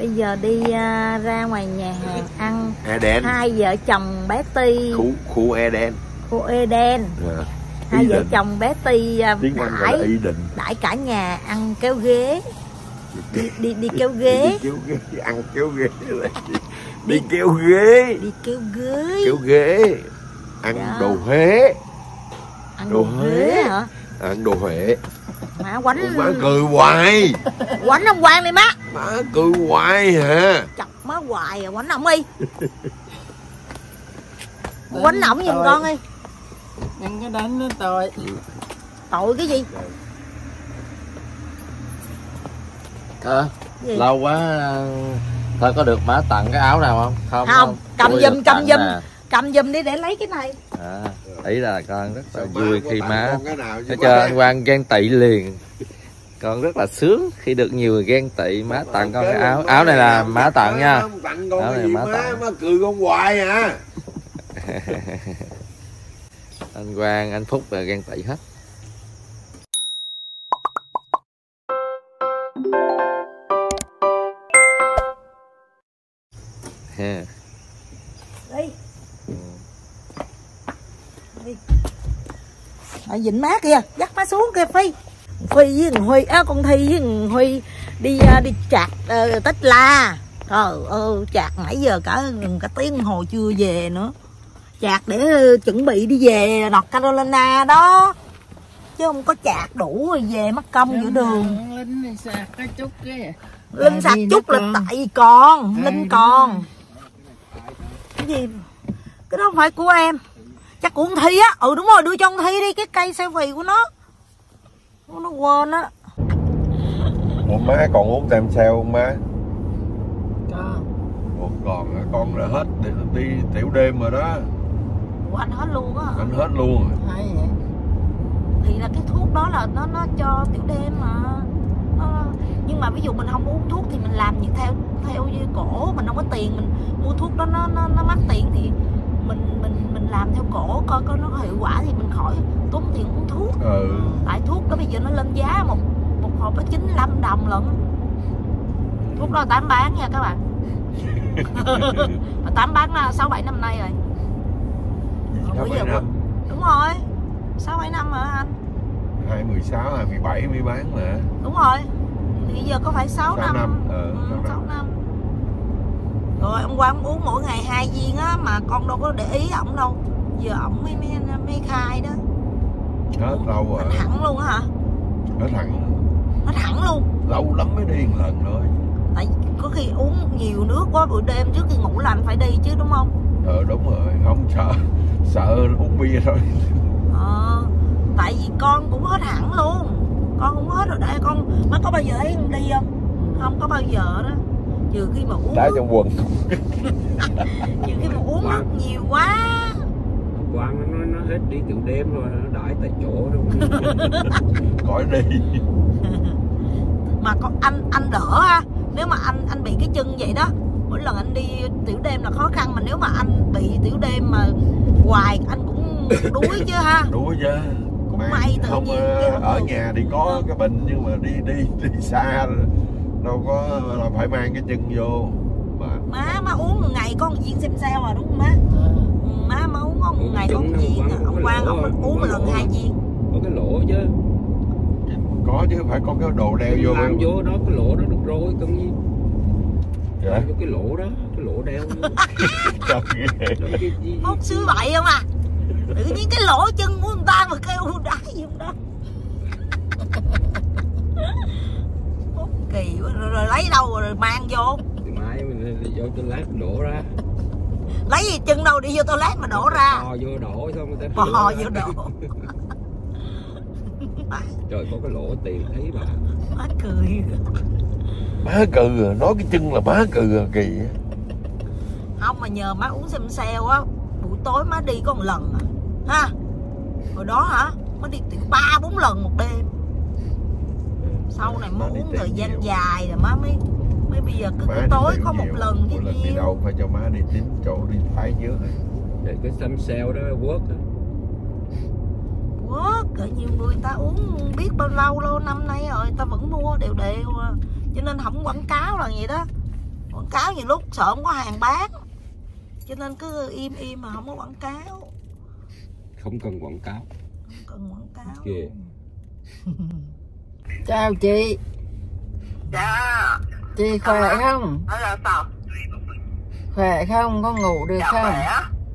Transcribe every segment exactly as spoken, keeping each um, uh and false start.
Bây giờ đi uh, ra ngoài nhà hàng ăn Eden. Hai vợ chồng bé Ti. Khu, khu Eden. Khu Eden. À, Hai vợ chồng bé Ti uh, đãi, đãi cả nhà ăn kéo ghế. Đi, đi, đi kéo ghế. Đi kéo ghế, ăn kéo ghế. Đi, đi kéo ghế. Đi kéo ghế. Kéo ghế. Ăn đó. Đồ Huế. Ăn đồ, đồ Huế hả? Ăn đồ Huế. Má quánh. Má cười hoài. Quánh ông Quang đi má. Má cười hoài hả? Chọc má hoài à, quánh ổng đi. Quánh ổng giùm con đi. Ăn cái đánh nó tội. Tội cái gì? À, lâu quá thôi có được má tặng cái áo nào không? Không, không. Cầm giùm, cầm giùm. Cầm giùm đi để lấy cái này. À, ý là con rất là vui khi má nó cho anh Quang ghen tị liền. Con rất là sướng khi được nhiều người ghen tị. Má tặng con cái áo. Áo này là má tặng nha. Áo này má tặng. Má cười con hoài à. Anh Quang, anh Phúc là ghen tị hết. Ha. Đi. Đi. Ở Vịnh má kìa, dắt má xuống kìa Phi. Phi với thằng Huy, á con Thi với thằng Huy đi đi chạc uh, Tết La. Trời ơi, chạc nãy giờ cả cả tiếng đồng hồ chưa về nữa. Chạc để uh, chuẩn bị đi về North Carolina đó. Chứ không có chạc đủ rồi về mất công giữa đường. Linh sạc cái chút cái. Linh sạc chút là con. Tại vì con, à, Linh còn. Cái gì? Cái đó không phải của em. Chắc của con Thi á. Ừ đúng rồi, đưa cho con Thi đi cái cây selfie của nó. Nó quên á. Ủa má còn uống tem sao không má? Còn. Ủa còn con đã hết đi, đi tiểu đêm rồi đó. Ủa anh hết luôn á hả? Anh hết luôn rồi. Hay vậy? Thì là cái thuốc đó là nó nó cho tiểu đêm mà. Nó, nhưng mà ví dụ mình không uống thuốc thì mình làm như theo theo như cổ, mình không có tiền, mình mua thuốc đó nó nó, nó mắc tiền thì mình mình mình làm theo cổ coi coi nó hiệu quả thì mình khỏi tốn tiền uống thuốc. Ừ. Tại thuốc đó bây giờ nó lên giá một một hộp có chín mươi lăm đồng lận. Thuốc đó tám bán nha các bạn. tám bán là sáu bảy năm nay rồi. sáu bảy năm. Đúng rồi. sáu bảy năm hả anh? hai mươi sáu, hai mươi bảy mới bán mà. Đúng rồi. Thì giờ có phải sáu năm. năm. Ừ, ừ, sáu năm. Rồi ông Quang uống mỗi ngày hai viên á mà con đâu có để ý ổng đâu. Giờ ổng mới, mới, mới khai đó. Hết lâu rồi. Hết hẳn luôn á hả? Hết hẳn. Hết hẳn luôn. Lâu lắm mới đi một lần thôi. Tại có khi uống nhiều nước quá buổi đêm trước khi ngủ là anh phải đi chứ đúng không? Ờ đúng rồi, không sợ. Sợ uống bia thôi. Ờ, tại vì con cũng hết hẳn luôn. Con cũng hết rồi đây con. Má có bao giờ thấy con đi không? Không có bao giờ đó. Trừ khi mà uống đá trong quần. Trừ khi mà uống nước nhiều quá. Quang nó, nó hết đi tiểu đêm rồi, nó đãi tại chỗ luôn. Khỏi đi. Mà con anh anh đỡ ha. Nếu mà anh anh bị cái chân vậy đó, mỗi lần anh đi tiểu đêm là khó khăn, mà nếu mà anh bị tiểu đêm mà hoài anh cũng đuối chứ ha. Đuối chứ. Cũng mà may tự không, nhiên ở nhà thì có cái bệnh nhưng mà đi đi đi xa đâu có là phải mang cái chân vô. Mà má má uống một ngày có một viên xem sao mà đúng không má? Ừ. Má má uống có một ngày có một viên. Ông Quang ông uống một lần hai viên. Có cái lỗ chứ. Có chứ, phải có cái đồ đeo vô. Làm vô đó cái lỗ đó được rồi tự nhiên. Dạ? Vô cái lỗ đó, cái lỗ đeo. Hút xứ bậy không à? Tự nhiên cái lỗ chân của người ta mà kêu đá gì không đó. Kỳ quá, rồi, rồi lấy đâu rồi mang vô? Thì mai mình vô toilet đổ ra. Lấy gì chân đâu đi vô toilet mà đổ ra? Bò vô đổ xong người ta bò vô đổ. Trời có cái lỗ tiền thấy bà. Má cười. Má cười à, nói cái chân là má cười à, kỳ. Không mà nhờ má uống xem xeo á, buổi tối má đi có một lần à. Ha. Hồi đó hả? Má đi tiểu ba bốn lần một đêm. Sau này má uống thời gian nhiều. Dài rồi má mới mới bây giờ cứ cái tối có một nhiều. Lần chứ lần đi đâu phải cho má đi tím chỗ đi thái trước. Để cái xăm xeo đó quất á. Quất, cỡ nhiều người ta uống biết bao lâu lâu năm nay rồi ta vẫn mua đều đều à. Cho nên không quảng cáo là vậy đó. Quảng cáo nhiều lúc sợ không có hàng bán, cho nên cứ im im mà không có quảng cáo. Không cần quảng cáo. Không cần quảng cáo. Kìa. Chào chị. Dạ. Chị khỏe không? Đó là sao? Khỏe không? Có ngủ được Dạ, không? khỏe.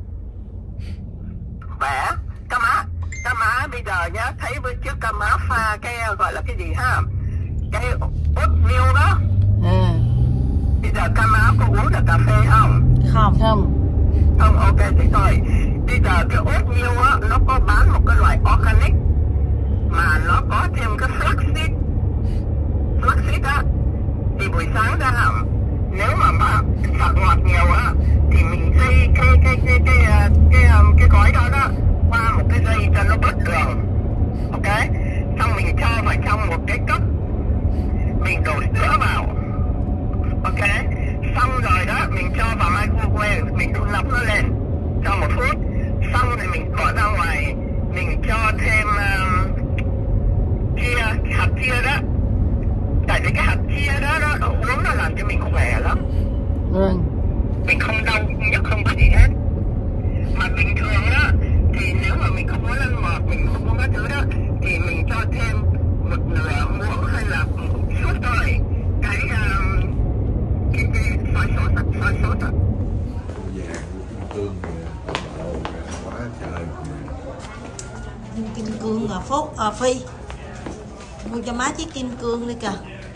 Khỏe. Cá má, cá má bây giờ nhá, thấy bữa trước cá má pha cái gọi là cái gì ha? Cái oatmeal đó. À. Bây giờ cá má có uống được cà phê không? Không. Không. Không, ok thì thôi. Bây giờ cái oatmeal á, nó có bán một cái loại organic mà nó có thêm cái flaxseed. Flaxseed á, thì buổi sáng ra làm, nếu mà mà sợ ngọt nhiều á thì mình xây cái cái cái cái cái cái, cái gói đó đó qua một cái dây cho nó bớt đường, ok, xong mình cho vào trong một cái cốc, mình đổ sữa vào, ok, xong rồi đó mình cho vào microwave, mình đun nóng nó lên cho một phút, xong rồi mình bỏ ra ngoài, mình cho thêm um, chia hạt chia đó. Tại vì cái hạt chia đó, đó nó uống nó làm cho mình khỏe lắm. Vâng. Mình không đau nhất, không có gì hết. Mà bình thường đó thì nếu mà mình không muốn ăn ngọt, mình không muốn các thứ đó thì mình cho thêm một nửa muỗng hay là một chút thôi cái um, cái cái soy sốt, soy sốt đó. Kim cương à, Phúc à, Phi mua cho má chiếc kim cương đi kìa.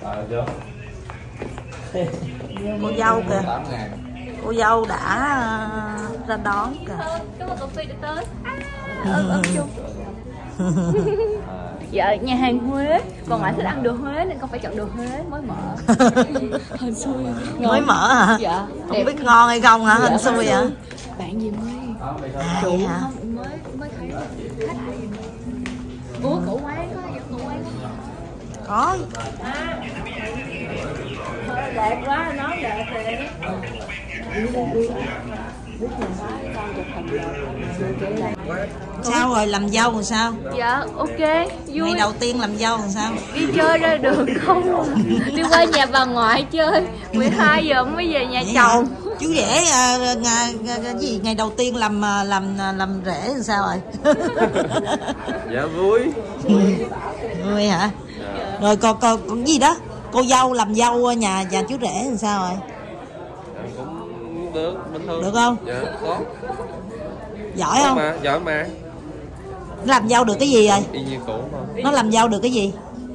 Cô dâu kìa, cô dâu đã ra đón kìa. Cảm ơn công ty đã tới. Ơn ơn chung. Dạ, nhà hàng Huế, còn ngoại thích ăn đồ Huế nên con phải chọn đồ Huế mới mở. Hên xui. Mới mở hả? Dạ. Không đẹp. Biết ngon hay không hả? Hên xui hả? Bạn gì mới? À, vậy hả? Không, mới mới thấy khách. Ủa, cổ quán có dẫn cổ quán Có. đẹp quá, nói đẹp thì Sao rồi, làm dâu làm sao? dạ, ok, vui. Ngày đầu tiên làm dâu làm sao? Đi chơi ra đường không? Đi qua nhà bà ngoại chơi, mười hai giờ mới về nhà Vậy chồng. hả? Chú rể à, ngày, ngày, gì ngày đầu tiên làm làm làm rể làm sao rồi? Dạ vui. Vui hả? Rồi còn còn còn gì đó? Cô dâu làm dâu nhà nhà chú rể làm sao rồi? Cũng được, bình thường. Được không? Dạ, tốt. Giỏi không? Mà, giỏi mà. Nó làm dâu được cái gì rồi? Y như cũ mà. Nó làm dâu được cái gì?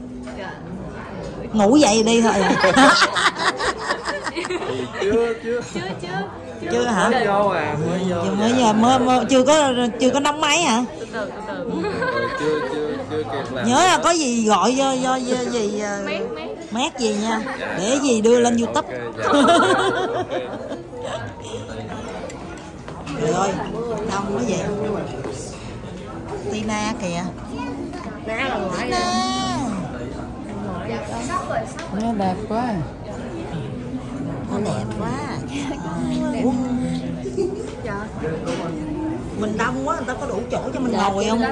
Ngủ dậy đi thôi. Chưa, chưa. Chưa, chưa. Chưa hả? Mới vô à, mới vô. Chưa mới giờ mới, mới chưa có chưa có nóng máy hả? Từ từ, từ từ. Rồi, chưa, chưa, chưa kịp làm. Nhớ là có gì gọi do do, do gì Mét, mét. mét gì nha, để gì đưa lên YouTube. Okay, dạ, okay. Trời ơi, đông quá vậy. Tina kìa. Tina. Nó đẹp quá. Nó đẹp quá. Mình đông quá, người ta có đủ chỗ cho mình ngồi không?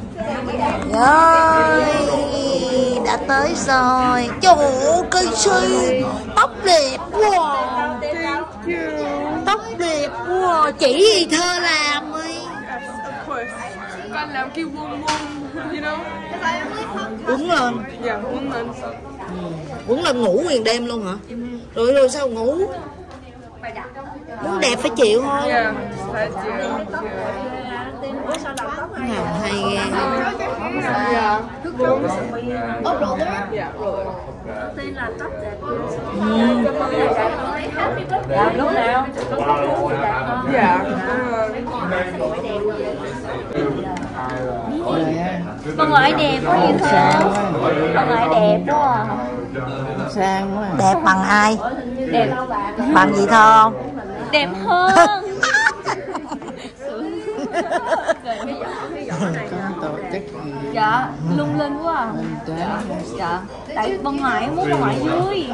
Rồi, đã tới rồi. Trời ơi, cây si, tóc đẹp quá. Tóc đẹp quá. Chỉ gì thơ làm ơi. Con làm cái vuông vuông, you know? Quấn lên. Dạ, vuông lên. Quấn lên ngủ nguyên đêm luôn hả? Rồi rồi sao ngủ? Muốn đẹp phải chịu thôi. Dạ, phải chịu. Nào hay ghê. Dạ. Ốp rồi đó. Dạ, rồi. Tên là tóc đẹp. Dạ, lúc nào? Dạ. Bà ngoại đẹp quá vậy thơ. Bà ngoại đẹp quá à. Sang quá. Đẹp bằng ai? Đẹp. Bằng gì thơ không? Đẹp hơn. Có tổ chức Dạ, lung linh quá à. dạ. Dạ, tại bà ngoại muốn bà ngoại vui.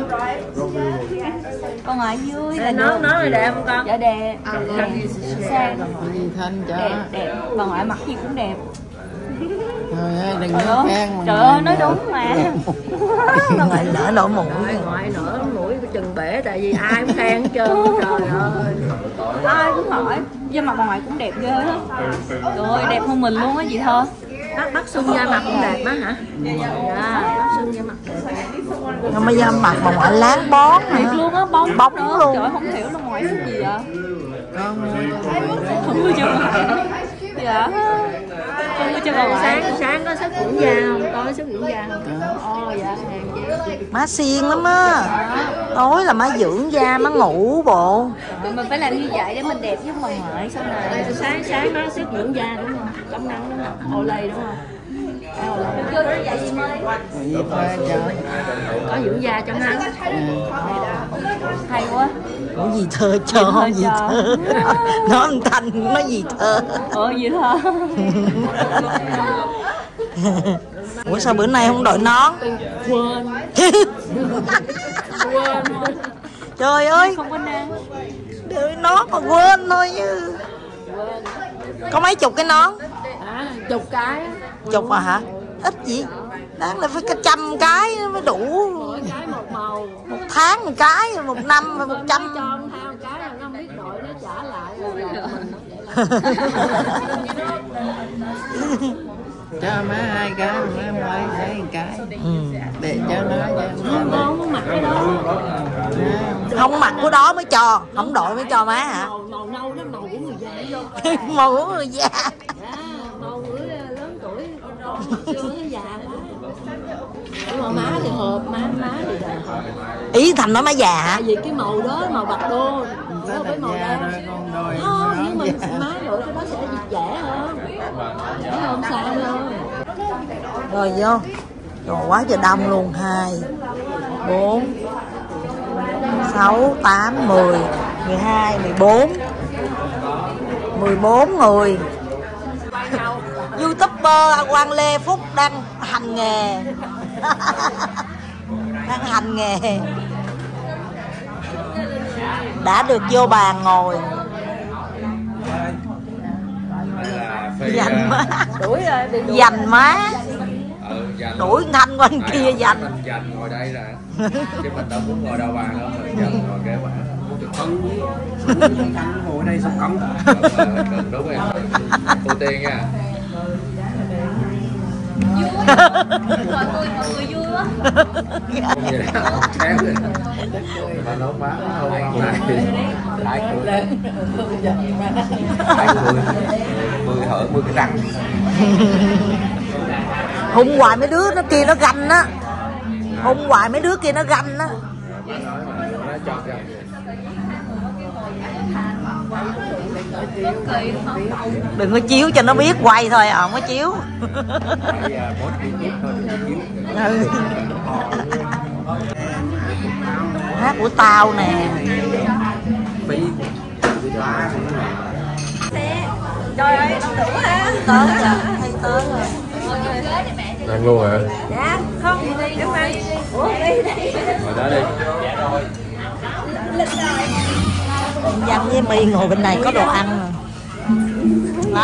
Bà ngoại vui là Nói nói rồi đẹp không con? dạ đẹp. Sang Gì thanh cho đẹp đẹp, bà ngoại mặc gì cũng đẹp. Trời ơi, đừng Trời có ơi, khen mà. trời ơi, nói đúng mà. Ngoại nở nổi mũi. Ngoại nở mũi chừng bể tại vì ai cũng khen hết trơn. Trời ơi. Ai cũng hỏi. Nhưng mà bà ngoại cũng đẹp ghê á. Rồi đẹp hơn mình luôn á chị Thơ. Bác bác Xuân da mặt cũng đẹp á hả? Dạ, bác Xuân da mặt đẹp. Nhưng mà da mặt bà ngoại láng bón Thiệt luôn á, bóng bóng nữa. luôn. Trời ơi, không hiểu là ngoại thích gì ạ. Con mua cho mày đó. Không mua cho ngoại. Dạ. Không mua cho bà ngoại. Sáng sáng có sức dưỡng da không? Tối sức dưỡng da không? Ồ dạ, hàng gì? Má xiên lắm á. Tối là má dưỡng da, má ngủ bộ. Mình phải làm như vậy để mình đẹp với bà ngoại sau này. Sáng sáng có sức dưỡng da đúng không? Chống nắng đúng không? Olay đúng không? Vô đó vậy gì mới. Gì phải cho. Có dưỡng da chống nắng. Hay quá. Ủa gì thơ cho không gì thơ. Nói âm thanh nói gì thơ. Ủa gì thơ. Ủa sao bữa nay không đội nón? Quên. Quên. Trời ơi, Không có nắng. đội nón mà quên thôi chứ. Có mấy chục cái nón? À, chục cái. Chục à hả? Ít gì? Đáng là phải cả trăm cái mới đủ. Mỗi cái một màu. Một tháng một cái, một năm và một trăm. Cho ông theo cái là không biết đội nó trả lại rồi. Cho má hai cái, má ngoại lấy một cái. Ừ. Để cho nó cho Không, con không mặc cái đó. Không mặc của đó mới cho, không đội mới cho má hả? Màu, màu nâu đó, màu của người già. Màu của người già. À, màu của lớn tuổi, chưa nó già quá. Nhưng mà má thì hợp, má má thì hợp. Ý Thành nói má già hả? Tại vì cái màu đó, màu bạc đô, Có với màu da đó. rồi con đôi. Không, nhưng mà má đội cái đó sẽ dễ hơn. Thấy không sao đâu. Rồi vô. Trời quá trời đông luôn. Hai, bốn, sáu, tám, mười, mười hai, mười bốn, mười bốn người. YouTuber Quang Lê Phúc đang hành nghề. Đang hành nghề. Đã được vô bàn ngồi. Dành má. Đuổi rồi. Dành má. Ừ, dành Đuổi Thanh qua bên kia dành. Mình dành ngồi đây nè. Chứ mình đâu muốn ngồi đầu bàn đâu, mình dành ngồi kế bàn. Thanh ngồi đây xong cấm. Đừng đúng rồi. Ưu tiên nha. Mọi người, mọi người vui quá. Không gì đâu, không khéo rồi. Mà nó má không ăn này. Lại cười. Lại cười. Cười hở mưa cái răng. Hùng hoài mấy đứa nó kia nó ganh á. Hùng hoài mấy đứa kia nó ganh á. Nó chọt ra. Đừng có chiếu cho nó biết quay thôi à, không có chiếu. Ừ. Hát của tao nè. Trời ơi, đông đủ ha. Tới rồi, hay tới rồi. Ăn luôn hả? Dạ, không, em ăn. Ủa, đi đi. Ngồi đó đi. Văn với My ngồi bên này có đồ ăn rồi. Đó.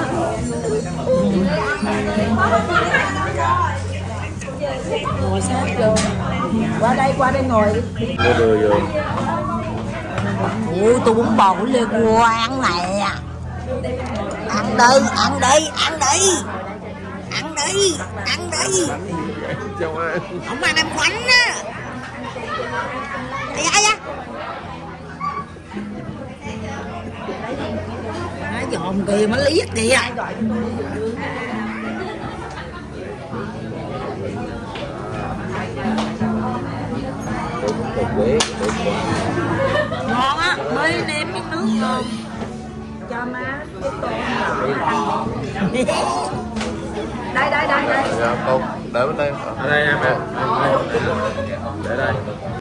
Ngồi sát vô. Qua đây, qua đây ngồi đi. Vô đưa vô. Ủa, tôi bún bò của Lê Quang nè. Ăn đi, ăn đi, ăn đi. Ăn đi, ăn đi. Không ăn em khoánh á. Ai ai á. Má dòm kìa, má liếc kìa. Ngon á, mới nêm miếng nước ngon. Cho má cái tô nhỏ. Đây đây đây đây. Dạ, con để bên đây. Ở đây em nè. Để đây.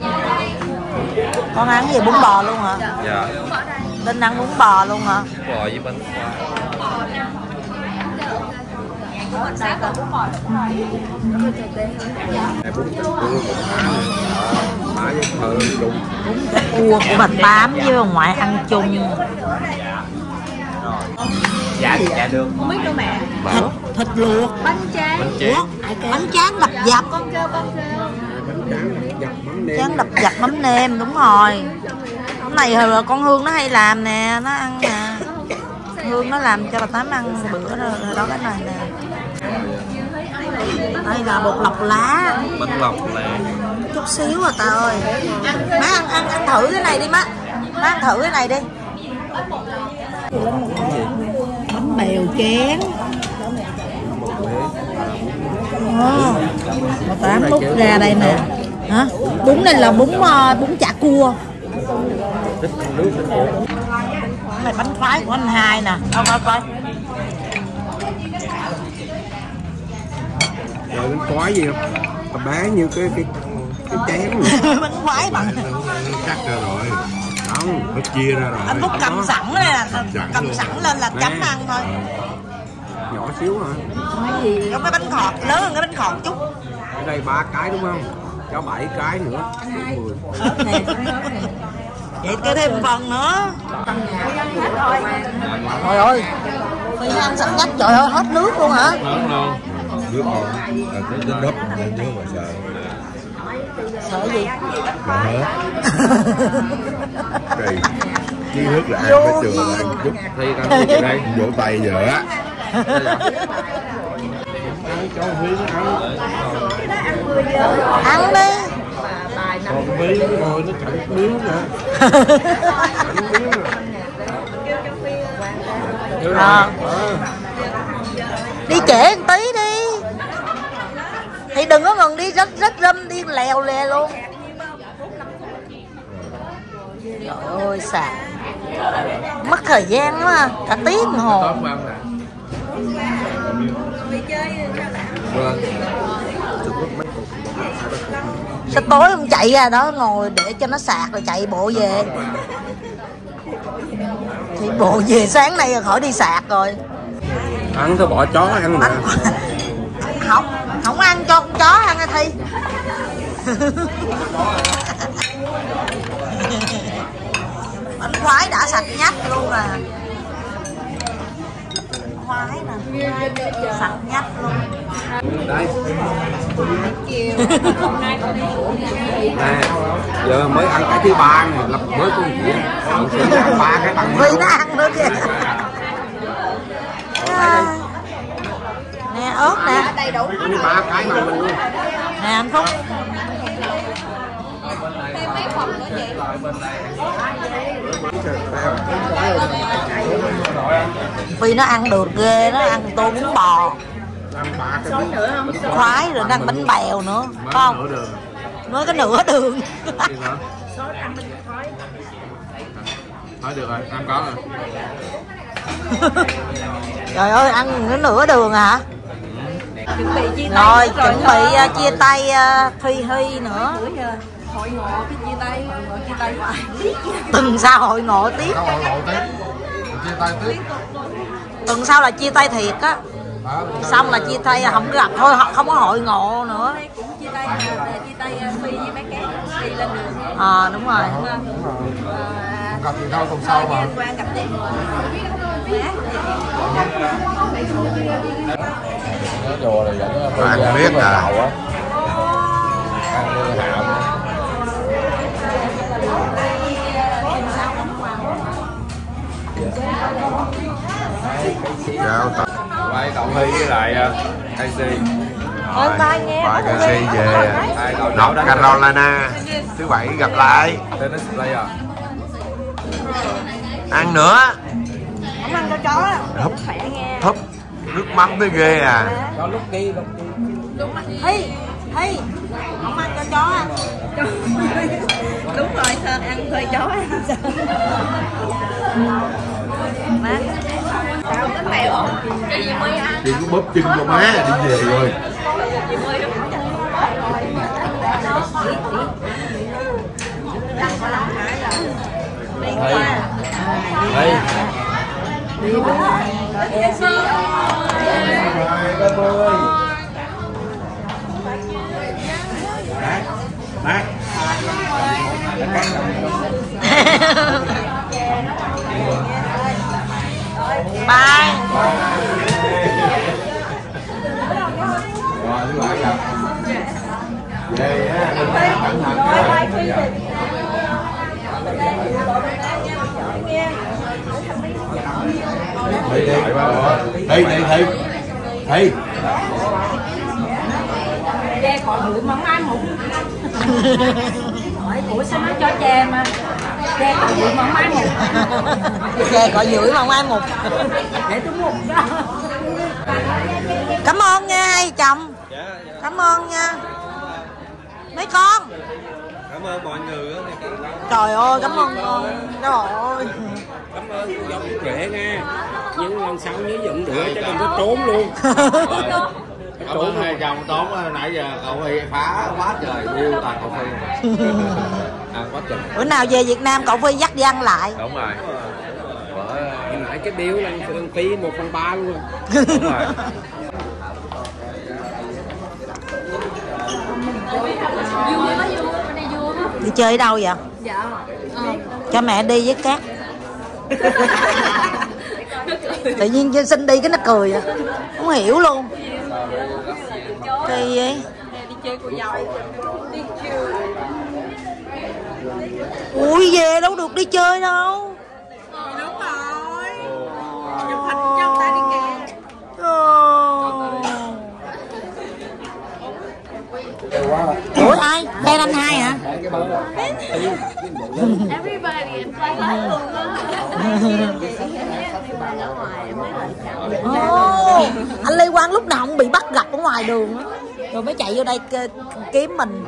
Con ăn gì bún bò luôn hả? Dạ. Linh ăn bún bò luôn hả? Bún bò với bánh khoai. Này bún bún má với thợ chung. Cua của bà Tám với bà ngoại ăn chung. Dạ dạ được. Không biết đâu mẹ. Thịt, thịt luộc. Bánh tráng. Bánh tráng. Bánh tráng đập dập. Con kêu con kêu. Tráng đập dập mắm nêm, đúng rồi. Cái này hồi là con Hương nó hay làm nè, nó ăn nè. Hương nó làm cho bà Tám ăn bữa đó, đó cái này nè. Đây là bột lọc lá. Bánh lọc là Chút xíu à ta ơi. Má ăn, ăn, ăn thử cái này đi má. Má ăn thử cái này đi. Bánh bèo chén. Ồ, bà Tám múc ra đây nè. Hả? Bún này là bún bún chả cua. Cái này bánh khoái của anh Hai nè. Đâu coi coi. Rồi bánh khoái gì không? Bà bán như cái cái cái chén Bánh khoái bằng Cắt ra rồi. không, nó chia ra rồi. anh Phúc cầm sẵn đây là cầm luôn. sẵn lên là chấm ăn thôi. Nhỏ xíu hả? Giống cái bánh khọt lớn hơn cái bánh khọt chút. Ở đây ba cái đúng không? Cho bảy cái nữa. mười. Vậy cứ thêm phần nữa. Trời ơi, Phi ăn sẵn nhất, trời ơi hết nước luôn hả? Nước ngon, à, tới đến gấp nên nhớ mà sợ. Sợ gì? Mà hết. Kỳ. Chứ nước là ăn phải trường là ăn chút. Thi ăn gì đây? Vỗ tay giờ á. Cho Huy nó ăn. Ăn đi. Còn Huy nó ngồi nó cạnh miếng nè. À. Đi trễ một tí đi. Thì đừng có ngừng đi rất rất râm đi lèo lè luôn. Trời ơi sạc. Mất thời gian quá à. Cả tiếng đồng hồ. Sao tối không chạy ra đó ngồi để cho nó sạc rồi chạy bộ về. Thì bộ về sáng nay rồi khỏi đi sạc rồi. Ăn thôi bỏ chó ăn mà. Không, không ăn cho con chó ăn hả Thi? Bánh khoái đã sạch nhách luôn à. Khoái nè, sạch nhách luôn. Đây. Nè, giờ mới ăn cái thứ ba này, lập mới có gì còn sẽ ăn ba cái bằng. Vì nó ăn nữa kìa. À. Nè ớt nè. Ăn ba cái mà mình luôn. Nè anh Phúc. Vì nó ăn được ghê, nó ăn tô bún bò. Khoái rồi nó ăn bánh bèo nữa, phải không? Mới có nửa đường. Thôi được rồi, ăn có rồi. Trời ơi, ăn cái nửa đường hả? Chuẩn bị chia tay. Rồi, chuẩn bị uh, chia tay uh, Thuy Huy nữa. Hội ngộ cái chia tay, chia tay phải. Tuần sau hội ngộ tiếp. Chia tay tiếp. Tuần sau là chia tay thiệt á. Xong là chia tay không gặp thôi, không có hội ngộ nữa. Cũng chia tay, chia tay Phi với mấy cái đi lên đường. Ờ à, đúng rồi. Gặp gì đâu tuần sau mà. Quan gặp đi. Chùa này dẫn Bạn biết à. Quay cậu Huy với lại i xê. Ôi bye nghe. Bye ca sĩ về North Carolina. Thứ bảy gặp lại. Tennis player. Ăn nữa. Không ăn cho chó á. Húp. Húp. Nước mắm tới ghê à. Cho lúc đi, lúc đi. Thi, Thi. Không ăn cho chó á. Đúng rồi, Sơn ăn thuê chó ăn. Má. Sao bánh bèo không? Cái gì mới ăn? Đi cứ bóp chân cho má đi về rồi. Đây. Bác. Bye. Đi đi đi đi đi đi. Chè khỏi bụi mà mai một. Hỏi ủa sao nó cho chè mà chè khỏi bụi mà mai một. Chè khỏi bụi mà mai một. Để tôi một đó. Cảm ơn nha hai chồng. Cảm ơn nha mấy con. Cảm ơn mọi người đó. Trời ơi cảm ơn con. Trời ơi. Cảm ơn cô dâu chú rể nha. Nhưng lần sau nhớ dựng đĩa cho đừng có trốn luôn. Cảm ơn hai chồng tốn nãy giờ cậu Phi phá quá trời yêu toàn cậu Phi. À, quá trời. Bữa nào về Việt Nam cậu Phi dắt đi ăn lại. Đúng rồi. Hồi nãy cái bill là lần Phi một phần ba luôn. Đúng rồi. Đi chơi ở đâu vậy? Dạ. Ờ. Cho mẹ đi với Cát. Tự nhiên xin đi cái nó cười à. Không hiểu luôn. Kỳ vậy? Đi chơi cô dâu. Đi chơi. Ui về đâu được đi chơi đâu. Đúng rồi. Chụp hình cho người ta đi kìa. Ủa ai? Fan anh hai hả? Everybody in Thailand luôn á. Oh, anh Lê Quang lúc nào cũng bị bắt gặp ở ngoài đường á, rồi mới chạy vô đây kiếm mình.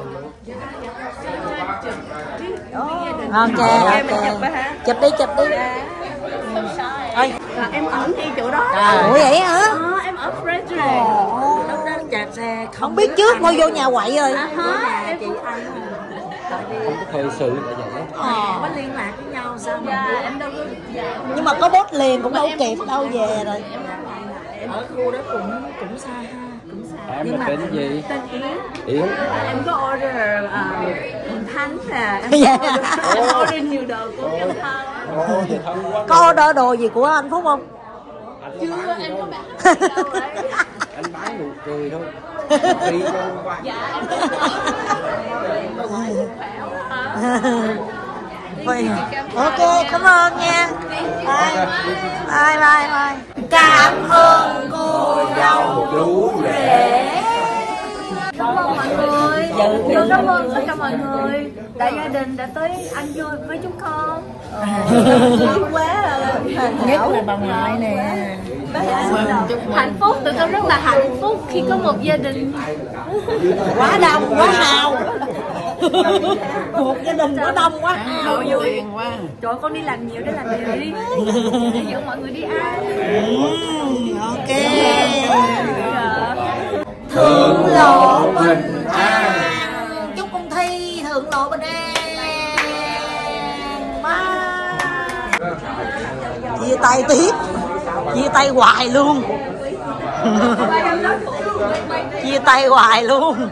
Ok ok, chụp đi chụp đi. Ơi em ở ngay chỗ đó. Ủa vậy hả? Ờ, em ở Frederick. Lúc đó chặt xe không biết trước mua vô nhà quậy rồi. Hả? Chị anh Không có thời sự là vậy. Ờ. có liên lạc với nhau sao mà dạ, em đâu có dạ. Nhưng mà có bốt liền cũng đâu kịp đâu về rồi. Ở khu đó cũng cũng xa ha, cũng xa. Em Nhưng là mà tên gì? Tên Yến. Yến. Em có order uh, thánh nè, em có order, em order nhiều đồ của em Thân. Có order đồ gì của anh Phúc không? Chưa, em có bán đâu đấy. Anh bán nụ cười thôi. Đi cho qua. Dạ em có ok, cảm ơn nha. Bye. Bye bye bye. Cảm ơn cô dâu chú rể. Cảm ơn mọi người. Dạ, cảm ơn tất cả mọi người. Đại gia đình đã tới ăn vui với chúng con. Vui quá rồi. Nhất là bà ngoại nè. Hạnh phúc, tụi con rất là hạnh phúc khi có một gia đình quá đông, quá hào. Một gia đình có đông quá hào. Vui quá. Trời, con đi làm nhiều để làm gì? Để dẫn mọi người đi ăn. Ok. Thượng lộ bình an. Chúc con Thi thượng lộ bình an. Chia tay tiếp. Chia tay hoài luôn. Chia tay hoài luôn.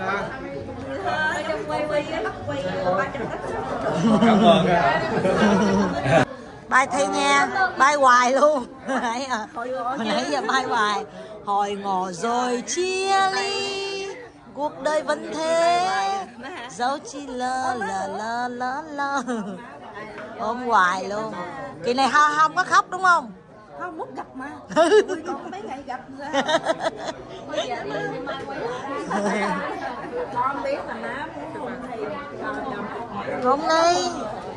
Bye Thi nha. Bye hoài luôn. Hồi nãy giờ bye hoài. Hồi ngỏ rồi chia ly, cuộc đời vẫn thế, dẫu chỉ lơ lơ lơ lơ lơ. Ôm hoài luôn. Kỳ này không, không có khóc đúng không? Không, muốn gặp mà. Con mấy ngày gặp ra. Con biết là má muốn cùng thầy không đi.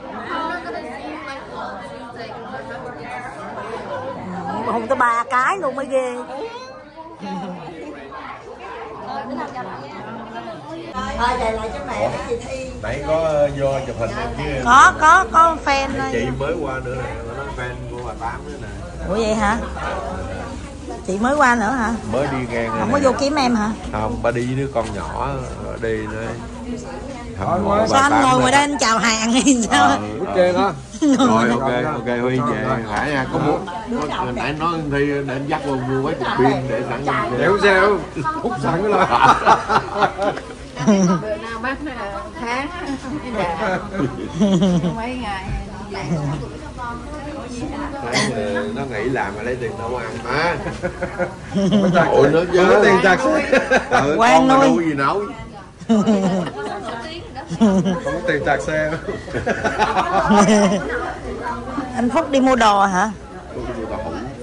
Hùng tới ba cái luôn mới ghê. Thôi về lại cho mẹ cái gì Thi. Nãy có vô chụp hình em chứ. Có có có fan chị mới qua nữa nè, nó fan của bà Tám nữa nè. Ủa vậy hả? Chị mới qua nữa hả? Mới đi ngang. Không có vô kiếm em hả? Không, ba đi với đứa con nhỏ đi nữa. Sao anh ngồi ngoài đây anh chào hàng hay sao? Ờ, trên đó. Rồi ok ok Huy về phải nha, có muốn hồi nãy nói Thi để anh dắt vô mua mấy cục pin để sẵn Đéo sao hút sẵn cái lo. Bữa nào bác tháng mấy ngày nó nghỉ làm mà lấy tiền đâu ăn má. Ủa nó chứ có tiền chặt Quang nuôi nuôi gì nấu. Không có tiền chặt xe. Anh Phúc đi mua đồ hả? Tôi đi mua tàu hũ.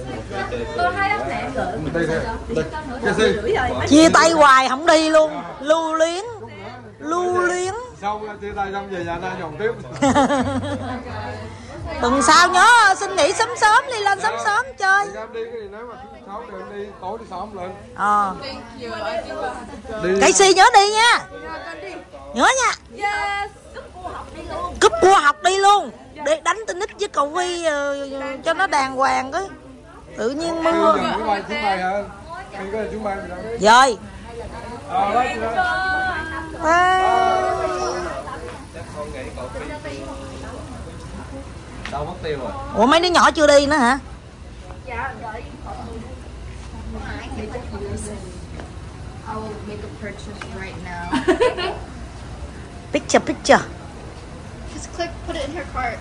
Chia tay hoài không đi luôn. Lưu luyến. Lưu luyến. Xong chia tay xong về nhà ta nhồng tiếp. Tuần sau nhớ xin nghỉ sớm sớm đi lên sớm sớm chơi. Em đi cái gì nếu mà thứ sáu thì em đi tối đi sớm lên. Ờ. Cây si nhớ đi nha. Nhớ nha. Cúp cua học đi luôn. Để đánh tennis với cậu Vi uh, cho nó đàng hoàng cái. Tự nhiên mưa. Rồi. Đâu mất tiêu rồi. Ủa mấy đứa nhỏ chưa đi nữa hả? Dạ, đợi. I will make a purchase right now. Picture, picture. Just click, put it in her cart.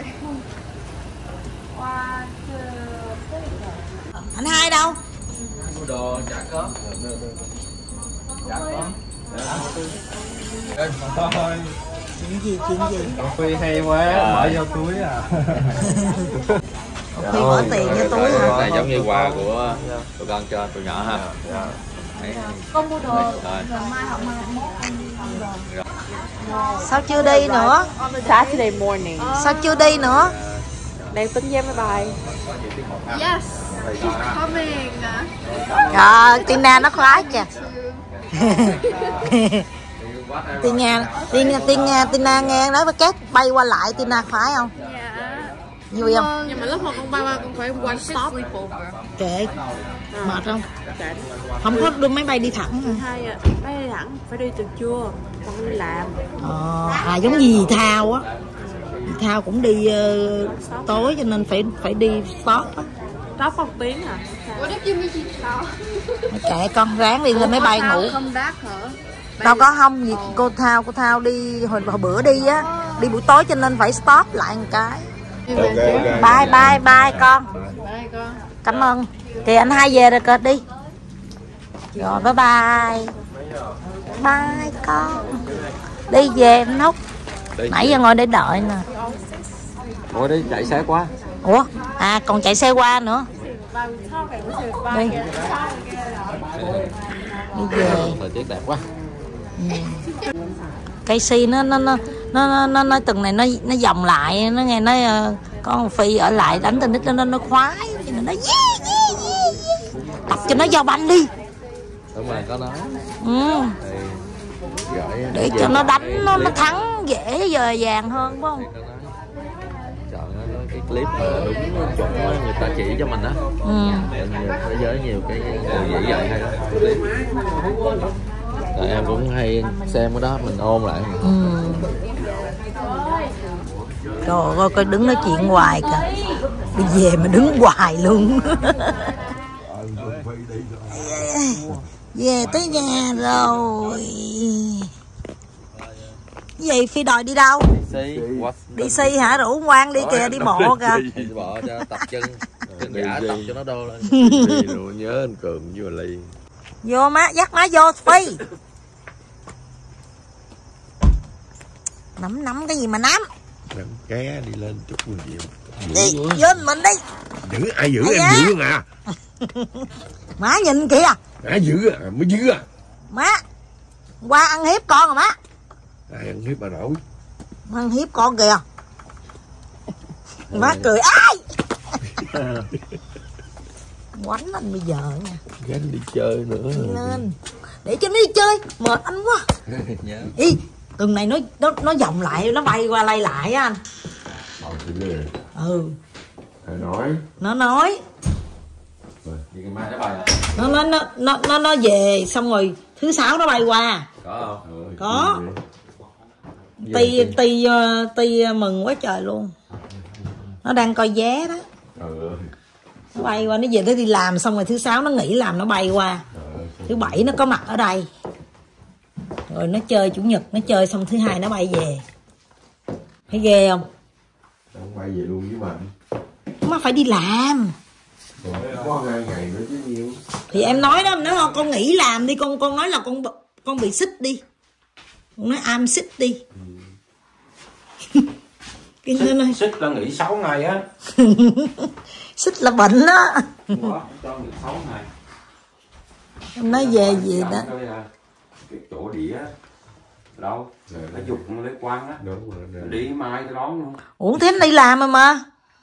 Anh hai đâu? Mua đồ trả cớm. Trả cớm. Thôi. Chuyện gì, chuyện gì? Cà phê hay quá, mở vô túi à. Khi bỏ tiền vô túi hả? Này giống như quà của tụi con cho tụi nhỏ ha. Con mua đồ rồi mai học mai mốt anh đi. Sao chưa đi nữa? Saturday morning. Sao chưa đi nữa? Đang tính vé máy bay. Yes, she's coming. Trời, Tina nó khoái kìa. Tina, Tina, Tina, Tina nghe nói với Cát bay qua lại Tina khoái không? Vui không? Nhưng mà lúc mà con bay qua con phải one stop. Kệ, mệt không? Không có đưa máy bay đi thẳng hả? Hai à, máy đi thẳng phải đi từ trưa, con đi làm. Ờ, à giống như dì Thao á. Dì Thao cũng đi uh, tối cho nên phải phải đi stop á. Đó một tiếng à? What if you meet each Thao? Kệ con ráng đi lên máy bay ngủ. Không đắt hả? Đâu có không, gì cô Thao, cô Thao đi hồi, hồi bữa đi á, đi buổi tối cho nên phải stop lại một cái. Okay, okay. Bye bye bye con. Bye con. Cảm ơn. Kìa anh hai về rồi kìa đi. Rồi bye bye. Bye con. Đi về anh Húc. Nãy giờ ngồi để đợi nè. Ủa đi chạy xe quá. Ủa? À còn chạy xe qua nữa. Đi. Đi về. Thời tiết đẹp quá. Ừ. Cây si nó nó nó nó nó nó tuần này nó nó vòng lại, nó nghe nói uh, con Phi ở lại đánh tennis nó nó nó khoái, cho nên nó yeah, yeah, yeah, yeah. Tập cho nó giao banh đi. Đúng rồi, có nói. Ừ. Thì gửi để cho nó đánh nó nó thắng dễ dời dàng hơn phải không? Chọn cái clip mà đúng chuẩn người ta chỉ cho mình đó. Ừ. Thế giới nhiều cái người dễ dạy hay đó. Rồi em cũng hay xem cái đó mình ôn lại. Ừ. Trời ơi coi đứng nói chuyện hoài kìa. Đi về mà đứng hoài luôn. Về tới nhà rồi. Cái gì Phi đòi đi đâu? Đi Đi si hả? Rủ Quang đi kìa, đi bộ kìa. Đi bộ cho tập chân. Chân giả tập cho nó đô lên. Đi rồi nhớ anh Cường với bà Ly. Vô má, dắt má vô Phi. Nắm nắm cái gì mà nắm? Nắm ké đi lên chút người gì. Đi, vô mình đi. Giữ ai giữ em giữ luôn à. Má nhìn kìa. Má giữ à, mới giữ à. Má, qua ăn hiếp con rồi má. Ai ăn hiếp bà nội. Ăn hiếp con kìa. Má cười ai. Quánh anh bây giờ nha. Gánh đi chơi nữa. Đi lên. Để cho nó đi chơi, mệt anh quá. Ý, tuần này nó nó nó vòng lại, nó bay qua lay lại á anh. Ừ. Thầy nói. Nó nói. Nó nó nó nó nó nó về xong rồi thứ sáu nó bay qua. Có không? Có. Ti ti ti mừng quá trời luôn. Nó đang coi vé đó. Nó bay qua, nó về nó đi làm xong rồi thứ sáu nó nghỉ làm nó bay qua. Thứ bảy nó có mặt ở đây. Rồi nó chơi chủ nhật, nó chơi xong thứ hai nó bay về. Thấy ghê không? Nó bay về luôn với mình. Má phải đi làm. Có hai ngày nữa chứ nhiêu. Thì em nói đó, nếu không con nghỉ làm đi, con con nói là con con bị xích đi. Con nói am xích đi. Ừ. Cái xích, này. Xích là nghỉ sáu ngày á. Xích là bệnh đó. Cho nghỉ sáu ngày. Em nói về gì đó. Cái chỗ đĩa đâu? Nó dục lấy quan á. Đúng rồi. Đi mai cái đón luôn. Ủa thế em đi làm rồi mà.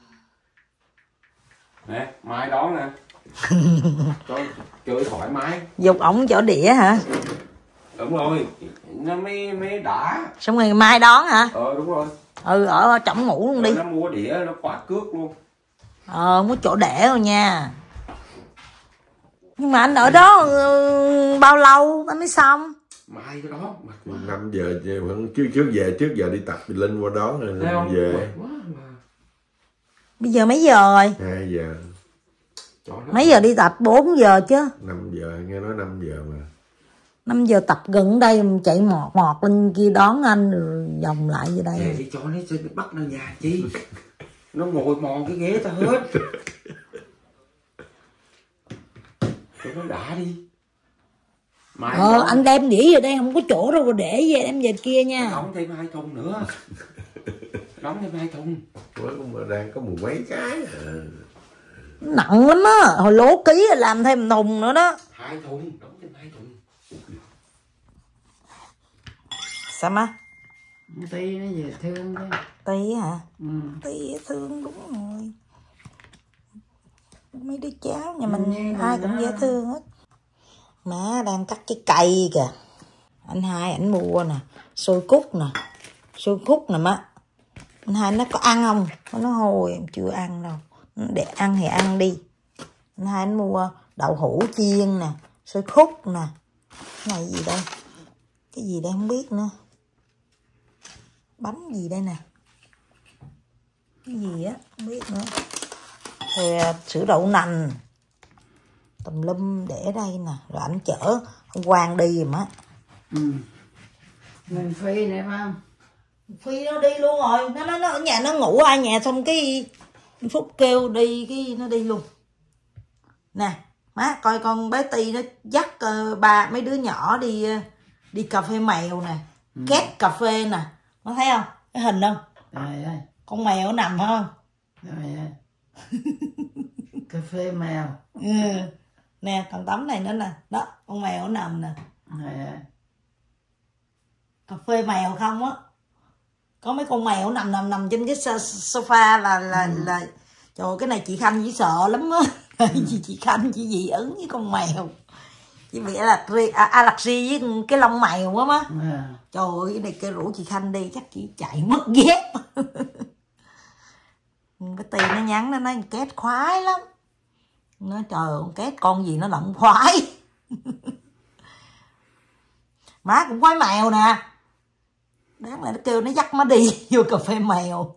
Nè, mai đón nè. Cho chơi thoải mái. Dục ổng chỗ đĩa hả? Đúng rồi, nó mới mới đã. Xong rồi mai đón hả? Ờ đúng rồi. Ừ, ở trong ngủ luôn đi. Nó mua đĩa nó khóa cước luôn. Ờ, muốn chỗ để rồi nha. Nhưng mà anh ở đó ừ, bao lâu anh mới xong? Mai cái đó. năm giờ vẫn trước trước về trước giờ đi tập thì Linh qua đó rồi về. Bây giờ mấy giờ rồi? hai giờ. Mấy giờ đi tập? bốn giờ chứ? năm giờ, nghe nói năm giờ mà. năm giờ tập gần đây chạy mọt mọt lên kia đón anh rồi vòng lại về đây. Về đi cho nó bắt nó nhà chi. Nó ngồi mòn cái ghế ta hết. Cho nó đã đi. Mai ờ đó. Anh đem đĩa về đây không có chỗ đâu để về đem về kia nha. Đóng thêm hai thùng nữa. Đóng thêm hai thùng. Mới mà đang có mười mấy cái à. Nặng lắm á, hồi lố ký làm thêm thùng nữa đó. Hai thùng, đóng thêm hai thùng. Sao má? Tí nó dễ thương đó. Tí hả? Ừ. Tí dễ thương đúng rồi. Mấy đứa cháu nhà mình ừ, ai cũng đó. Dễ thương hết. Má đang cắt cái cây kìa. Anh hai ảnh mua nè, xôi cúc nè. Xôi cúc nè má. Anh hai nó có ăn không? Nó hồi em chưa ăn đâu. Để ăn thì ăn đi. Anh hai anh mua đậu hũ chiên nè, xôi khúc nè. Cái này gì đây? Cái gì đây không biết nữa. Bánh gì đây nè. Cái gì á, không biết nữa. Rồi sữa đậu nành. Tùm lum để đây nè. Rồi anh chở ông Quang đi rồi má. Ừ. Mình Phi này phải không? Phi nó đi luôn rồi. Nó, nó, nó ở nhà nó ngủ ai nhà xong cái Phúc kêu đi cái nó đi luôn. Nè má coi con bé Ti nó dắt uh, ba mấy đứa nhỏ đi uh, đi cà phê mèo nè. Ừ. Két cà phê nè. Nó thấy không? Cái hình không? Rồi ơi. Con mèo nằm không? Rồi ơi. Cà phê mèo. Ừ. Nè còn tấm này nữa nè. Đó con mèo nằm nè. Rồi ơi. Cà phê mèo không á. Có mấy con mèo nằm nằm nằm trên cái sofa là là ừ. là trời ơi, cái này chị Khanh chỉ sợ lắm á. Ừ. chị chị Khanh chỉ dị ứng với con mèo. Chị bị allergy, allergy với cái lông mèo quá má. À. Trời ơi cái này kêu rủ chị Khanh đi chắc chị chạy mất dép. Cái Tì nó nhắn nó nói két khoái lắm. Nó trời ơi két con gì nó lận khoái. Má cũng khoái mèo nè. Đáng lẽ nó kêu nó dắt má đi vô cà phê mèo.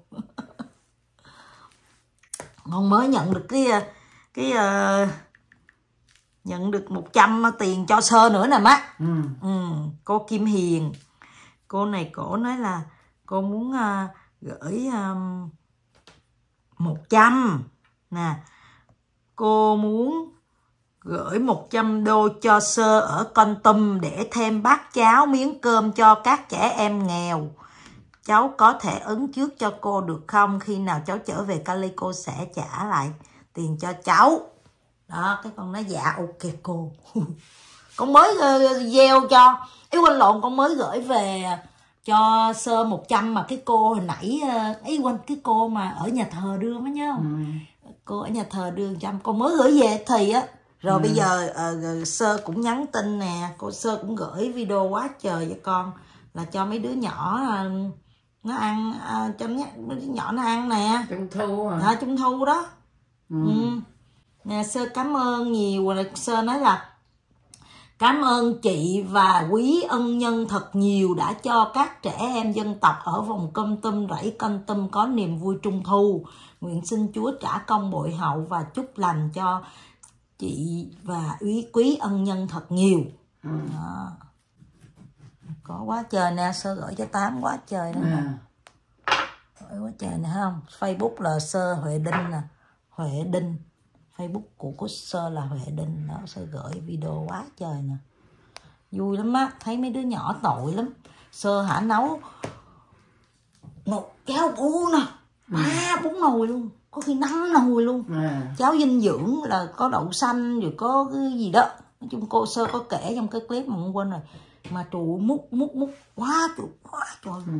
Con mới nhận được cái cái uh, nhận được một trăm tiền cho sơ nữa nè má. Ừ. Ừ. Cô Kim Hiền, cô này cổ nói là cô muốn uh, gửi um, một trăm nè. Cô muốn gửi một trăm đô cho sơ ở Kon Tum để thêm bát cháo miếng cơm cho các trẻ em nghèo. Cháu có thể ứng trước cho cô được không? Khi nào cháu trở về Cali cô sẽ trả lại tiền cho cháu. Đó, cái con nói dạ ok cô. Con mới uh, gieo cho. Ý quên lộn, con mới gửi về cho sơ một trăm mà cái cô hồi nãy uh, ý quên cái cô mà ở nhà thờ đưa mới nhớ không? Ừ. Cô ở nhà thờ đưa một trăm, con mới gửi về thì á. Rồi ừ. bây giờ uh, sơ cũng nhắn tin nè, cô sơ cũng gửi video quá trời cho con là cho mấy đứa nhỏ uh, nó ăn uh, cho mấy đứa nhỏ nó ăn nè. Trung thu à? À, trung thu đó. Ừ. Ừ. Nè sơ cảm ơn nhiều. Sơ nói là cảm ơn chị và quý ân nhân thật nhiều đã cho các trẻ em dân tộc ở vùng Kon Tum rẫy Kon Tum có niềm vui trung thu. Nguyện xin Chúa trả công bội hậu và chúc lành cho chị và quý quý ân nhân thật nhiều. Ừ. Đó. Có quá trời nè, sơ gửi cho tám quá trời nè. À. Gửi quá trời nè không? Facebook là Sơ Huệ Đinh nè, Huệ Đinh. Facebook của cô Sơ là Huệ Đinh đó, Sơ gửi video quá trời nè. Vui lắm á, thấy mấy đứa nhỏ tội lắm. Sơ hả nấu một cháo bu nè, ba bốn nồi luôn, có khi năm nồi luôn. À. Cháo dinh dưỡng là có đậu xanh rồi có cái gì đó. Nói chung cô Sơ có kể trong cái clip mà không quên rồi. Mà trụ múc múc múc quá trời quá trời. Ừ.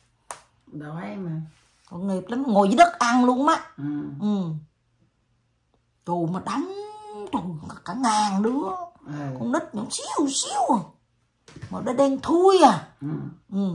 Đói mà. Còn nghiệp lắm, ngồi dưới đất ăn luôn á. Ừ. Ừ. Trụ mà đóng trụ cả ngàn đứa. À. Con nít nhỏ xíu xíu à. Mà nó đen thui à. Ừ. Ừ.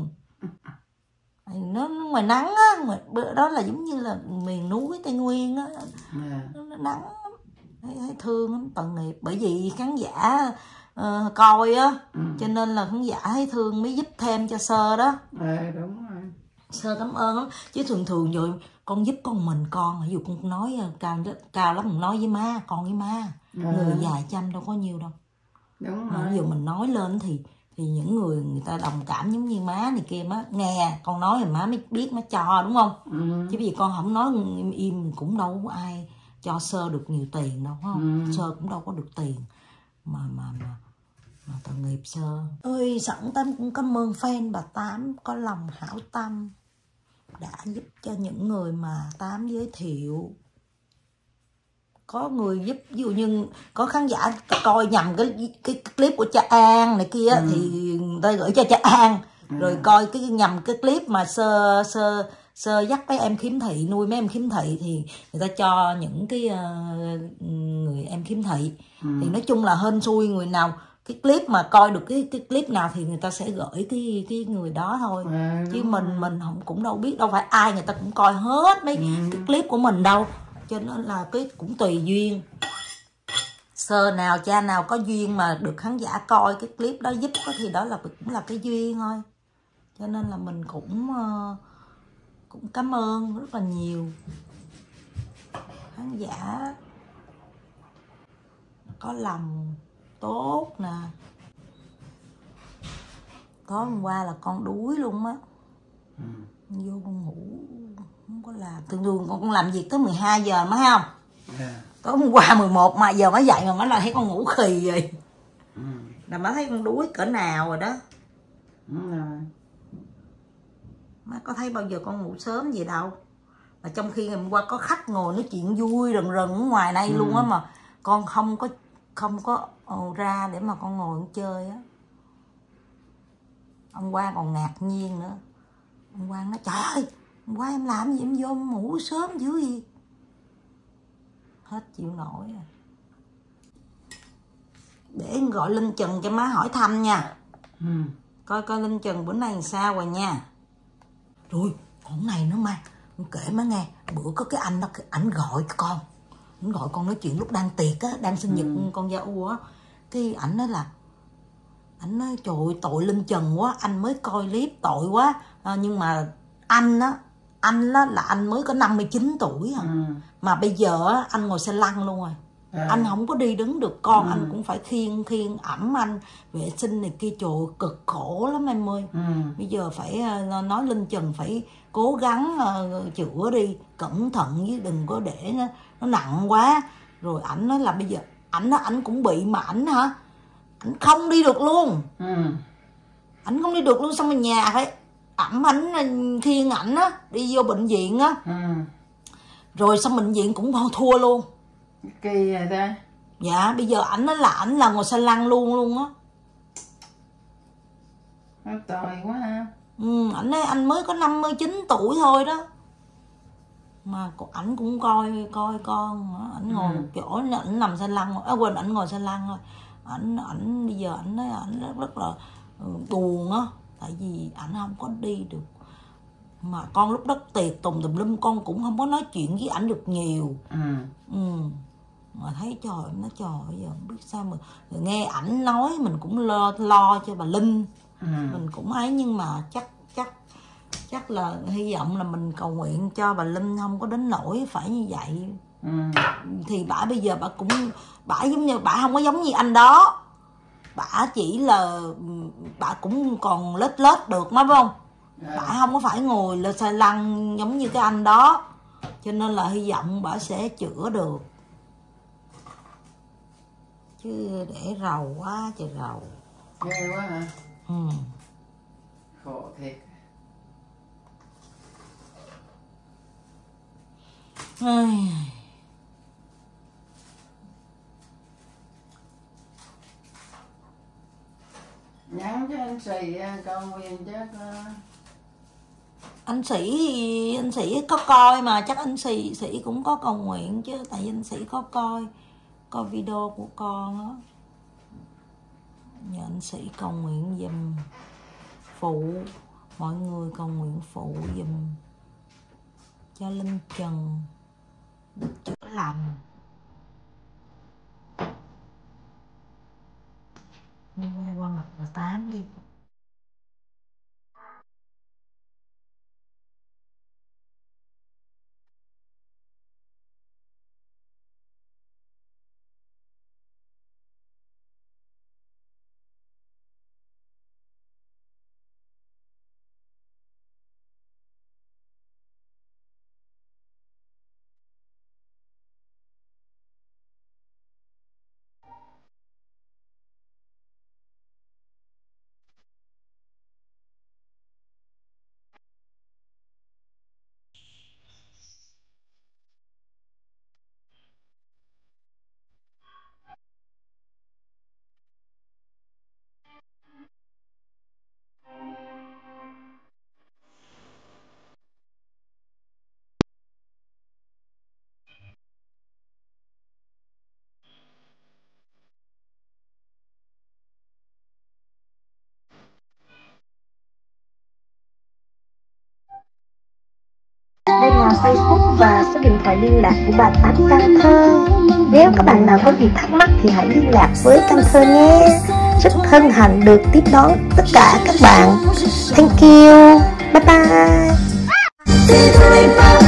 Nó, nó ngoài nắng á, ngoài, đó là giống như là miền núi Tây Nguyên á. À. Nó, nó nắng thấy, thấy thương lắm, tội nghiệp. Bởi vì khán giả uh, coi á, ừ. cho nên là khán giả thấy thương mới giúp thêm cho Sơ đó. À, đúng rồi. Sơ cảm ơn lắm. Chứ thường thường rồi con giúp con mình con, ví dụ con nói cao cao lắm mình nói với má, con với má. À. Người già chăm đâu có nhiều đâu. Đúng rồi. Ví dụ mình nói lên thì thì những người người ta đồng cảm giống như má này kia, má nghe con nói thì má mới biết má cho, đúng không? Ừ. Chứ vì con không nói im im cũng đâu có ai cho Sơ được nhiều tiền đâu, không? Ừ. Sơ cũng đâu có được tiền mà mà mà mà tội nghiệp Sơ. Ơi sẵn Tám cũng cảm ơn fan bà Tám có lòng hảo tâm đã giúp cho những người mà Tám giới thiệu. Có người giúp, ví dụ như có khán giả coi nhầm cái cái clip của cha An này kia, ừ. thì người ta gửi cho cha An, ừ. rồi coi cái nhầm cái clip mà sơ sơ sơ dắt mấy em khiếm thị, nuôi mấy em khiếm thị thì người ta cho những cái uh, người em khiếm thị. Ừ. Thì nói chung là hên xui, người nào cái clip mà coi được cái cái clip nào thì người ta sẽ gửi cái cái người đó thôi. À, chứ mình rồi. mình không cũng đâu biết, đâu phải ai người ta cũng coi hết mấy ừ. cái clip của mình đâu. Cho nên là cái cũng tùy duyên. Sơ nào cha nào có duyên mà được khán giả coi cái clip đó giúp đó, thì đó là cũng là cái duyên thôi. Cho nên là mình cũng uh, cũng cảm ơn rất là nhiều khán giả có lòng tốt nè. Tối hôm qua là con đuối luôn á. Ừ. Vô con ngủ không có làm, thường thường con, con làm việc tới mười hai giờ mới không? Yeah. Tối hôm qua mười một mà giờ mới dậy mà mới là thấy con ngủ khì rồi. Ừ. Là mới thấy con đuối cỡ nào rồi đó. Ừ. Má có thấy bao giờ con ngủ sớm gì đâu. Mà trong khi ngày hôm qua có khách ngồi nói chuyện vui rần rần ở ngoài đây ừ. luôn á, mà con không có không có ra để mà con ngồi chơi á. Hôm qua còn ngạc nhiên nữa. Hôm qua nói trời ơi, hôm qua em làm gì em vô em ngủ sớm dữ gì. Hết chịu nổi rồi. Để em gọi Linh Trần cho má hỏi thăm nha. Ừ. Coi coi Linh Trần bữa nay làm sao rồi nha. Rồi còn này nữa mà, con kể má nghe. Bữa có cái anh đó, ảnh gọi con, ảnh gọi con nói chuyện lúc đang tiệc á, đang sinh nhật ừ. con Gia U á. Cái ảnh nói là ảnh nói trời ơi, tội Linh Trần quá, anh mới coi clip tội quá. À, nhưng mà anh á, anh á là anh mới có năm mươi chín tuổi à. Ừ. Mà bây giờ á, anh ngồi xe lăn luôn rồi. À. Anh không có đi đứng được, con ừ. anh cũng phải khiêng khiêng ẩm anh vệ sinh này kia, trời cực khổ lắm em ơi. Ừ. Bây giờ phải nói Linh Trần phải cố gắng uh, chữa đi, cẩn thận chứ đừng có để nó, nó nặng quá. Rồi ảnh nói là bây giờ ảnh ảnh cũng bị mà ảnh hả, ảnh không đi được luôn. Ừ. Ảnh không đi được luôn, xong rồi nhà phải ẩm ảnh khiêng ảnh á đi vô bệnh viện á. Ừ. Rồi xong bệnh viện cũng thua luôn. Kỳ vậy ta. Dạ bây giờ ảnh nó là ảnh là ngồi xe lăn luôn luôn á. Tội quá ha. Ừ, ảnh ấy anh mới có năm mươi chín tuổi thôi đó. Mà ảnh cũng coi coi con, ảnh ngồi ừ. một chỗ, ảnh nằm xe lăn, à, quên ảnh ngồi xe lăn thôi. Ảnh ảnh bây giờ ảnh nói ảnh rất, rất là buồn á, tại vì ảnh không có đi được. Mà con lúc đó tiệc tùng tùm lum, con cũng không có nói chuyện với ảnh được nhiều. Ừ. Ừ. Mà thấy trời, nó trời giờ không biết sao mà rồi nghe ảnh nói mình cũng lo lo cho bà Linh. Ừ. Mình cũng ấy, nhưng mà chắc chắc chắc là hy vọng là mình cầu nguyện cho bà Linh không có đến nỗi phải như vậy. Ừ. Thì bả bây giờ bả cũng bả giống như bả không có giống như anh đó, bả chỉ là bả cũng còn lết lết được má, phải không? Yeah. Bả không có phải ngồi lên xe lăn giống như cái anh đó, cho nên là hy vọng bả sẽ chữa được. Chứ để rầu quá trời rầu. Ghê quá hả? Ừ. Khổ thiệt. Ai... nhắn cho anh Sĩ cầu nguyện chắc anh Sĩ thì anh Sĩ có coi mà chắc anh Sĩ Sĩ cũng có cầu nguyện chứ, tại vì anh Sĩ có coi coi video của con á. Nhờ anh Sĩ cầu nguyện giùm phụ mọi người, cầu nguyện phụ giùm cho Linh Trần được chữa lành. Qua mặt là tám đi. Đây là Facebook và số điện thoại liên lạc của bà Tám Căn Thơ. Nếu các bạn nào có gì thắc mắc thì hãy liên lạc với Căn Thơ nhé. Rất hân hạnh được tiếp đón tất cả các bạn. Thank you. Bye bye.